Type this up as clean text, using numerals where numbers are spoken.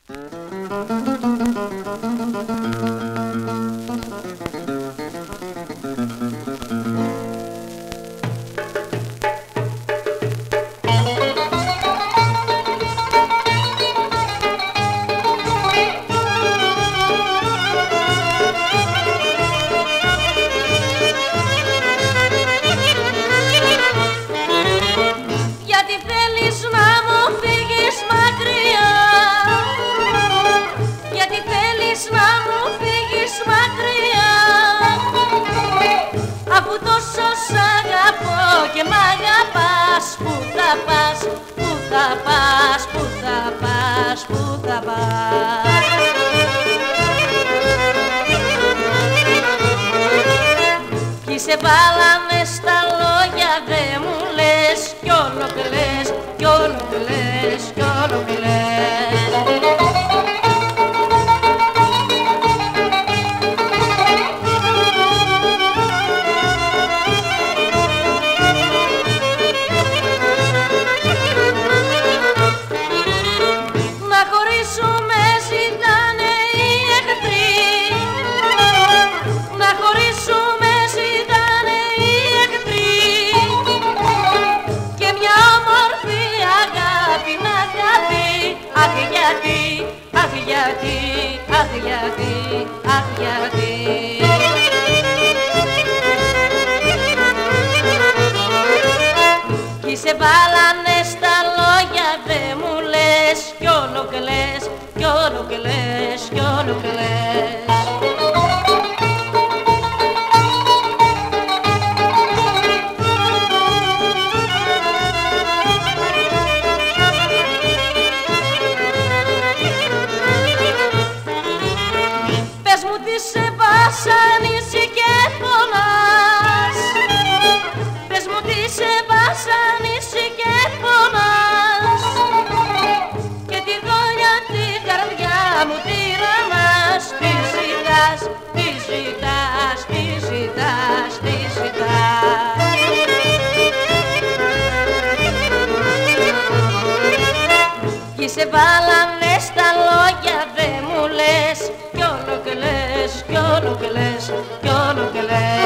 Και μ' αγαπάς, πού θα πας, πού θα πας, πού θα πας, πού θα πας. Κι σε βάλανε στα λόγια, δε μου λες, κι όλο κλαις, κι όλο κλαις, κι όλο κλαις. Αχ γιατί, αχ γιατί, αχ γιατί, αχ γιατί. Κι σε βάλανε στα λόγια, δε μου λες, κι όλο κλαις, κι όλο κλαις, κι όλο κλαις. Βασανίσει και πονάς. Πες μου τι σε βασανίσει και πονάς. Και τη δόλια την καρδιά μου τυραννάς. Τι ζητάς, τι ζητάς, τι ζητάς, τι ζητάς. Κι σε βάλανε στα λόγια, δε μου λες, κι όλο κλαις, κι όλο κλαις, κι όλο κλαις.